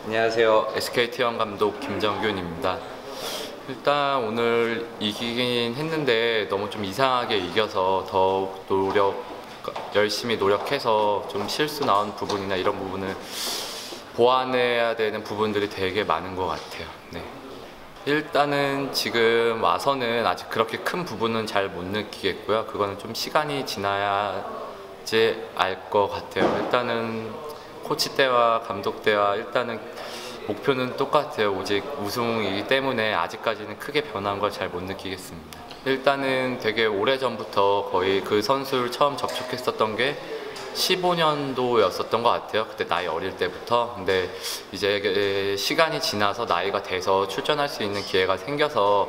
안녕하세요. SKT 감독 김정균입니다. 일단 오늘 이기긴 했는데 너무 좀 이상하게 이겨서 더욱 열심히 노력해서 좀 실수 나온 부분이나 이런 부분을 보완해야 되는 부분들이 되게 많은 것 같아요. 네. 일단은 지금 와서는 아직 그렇게 큰 부분은 잘 못 느끼겠고요. 그거는 좀 시간이 지나야지 알 것 같아요. 일단은 코치 때와 감독 때와 일단은 목표는 똑같아요. 오직 우승이기 때문에 아직까지는 크게 변한 걸 잘 못 느끼겠습니다. 일단은 되게 오래전부터 거의 그 선수를 처음 접촉했었던 게 15년도였었던 것 같아요. 그때 나이 어릴 때부터. 근데 이제 시간이 지나서 나이가 돼서 출전할 수 있는 기회가 생겨서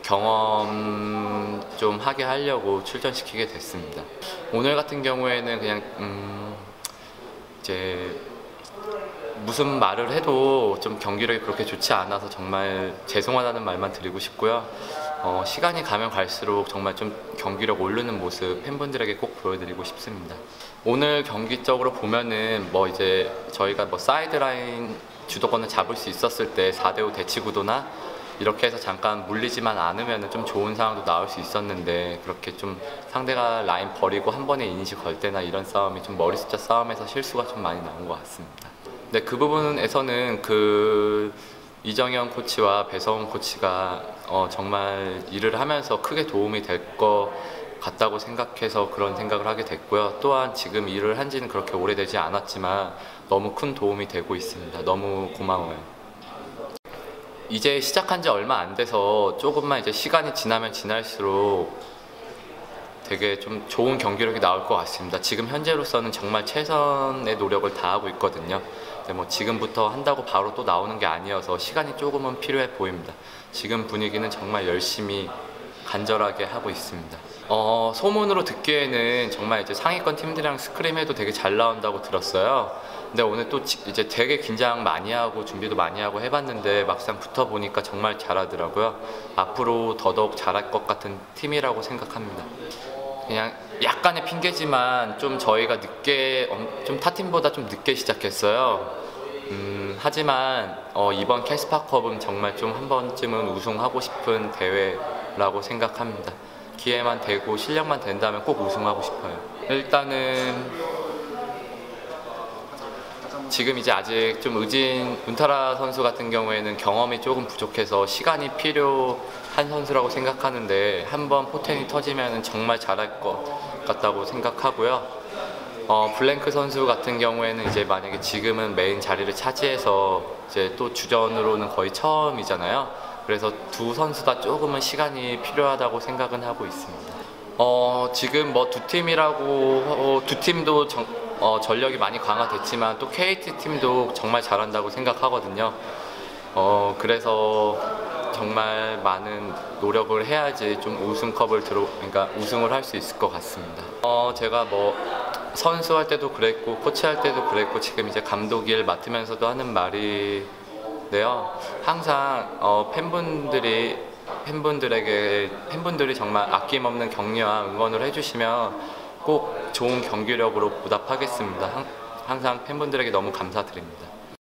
경험 좀 하게 하려고 출전시키게 됐습니다. 오늘 같은 경우에는 그냥 이제 무슨 말을 해도 좀 경기력이 그렇게 좋지 않아서 정말 죄송하다는 말만 드리고 싶고요. 시간이 가면 갈수록 정말 좀 경기력 오르는 모습 팬분들에게 꼭 보여드리고 싶습니다. 오늘 경기적으로 보면은 이제 저희가 사이드라인 주도권을 잡을 수 있었을 때 4대5 대치 구도나 이렇게 해서 잠깐 물리지만 않으면 좀 좋은 상황도 나올 수 있었는데, 그렇게 좀 상대가 라인 버리고 한 번에 이니시 걸 때나 이런 싸움이 좀 머리 숫자 싸움에서 실수가 좀 많이 나온 것 같습니다. 네, 그 부분에서는 이정현 코치와 배성훈 코치가 정말 일을 하면서 크게 도움이 될 것 같다고 생각해서 그런 생각을 하게 됐고요. 또한 지금 일을 한 지는 그렇게 오래되지 않았지만 너무 큰 도움이 되고 있습니다. 너무 고마워요. 이제 시작한 지 얼마 안 돼서 조금만 이제 시간이 지나면 지날수록 되게 좀 좋은 경기력이 나올 것 같습니다. 지금 현재로서는 정말 최선의 노력을 다하고 있거든요. 근데 지금부터 한다고 바로 또 나오는 게 아니어서 시간이 조금은 필요해 보입니다. 지금 분위기는 정말 열심히 간절하게 하고 있습니다. 소문으로 듣기에는 정말 이제 상위권 팀들이랑 스크림해도 되게 잘 나온다고 들었어요. 근데 오늘 또 이제 되게 긴장 많이 하고 준비도 많이 하고 해봤는데 막상 붙어보니까 정말 잘하더라고요. 앞으로 더더욱 잘할 것 같은 팀이라고 생각합니다. 그냥 약간의 핑계지만 좀 저희가 좀 타팀보다 좀 늦게 시작했어요. 하지만 이번 캐스파컵은 정말 좀 한 번쯤은 우승하고 싶은 대회라고 생각합니다. 기회만 되고 실력만 된다면 꼭 우승하고 싶어요. 일단은 지금 이제 아직 좀 문타라 선수 같은 경우에는 경험이 조금 부족해서 시간이 필요한 선수라고 생각하는데, 한번 포텐이 터지면 정말 잘할 것 같다고 생각하고요. 블랭크 선수 같은 경우에는 이제 만약에 지금은 메인 자리를 차지해서 이제 또 주전으로는 거의 처음이잖아요. 그래서 두 선수 다 조금은 시간이 필요하다고 생각은 하고 있습니다. 지금 두 팀도 전력이 많이 강화됐지만 또 KT 팀도 정말 잘한다고 생각하거든요. 그래서 정말 많은 노력을 해야지 좀 그러니까 우승을 할 수 있을 것 같습니다. 제가 선수할 때도 그랬고 코치할 때도 그랬고 지금 이제 감독 일 맡으면서도 하는 말인데요. 항상 팬분들이 정말 아낌없는 격려와 응원을 해주시면 꼭 좋은 경기력으로 보답하겠습니다. 항상 팬분들에게 너무 감사드립니다.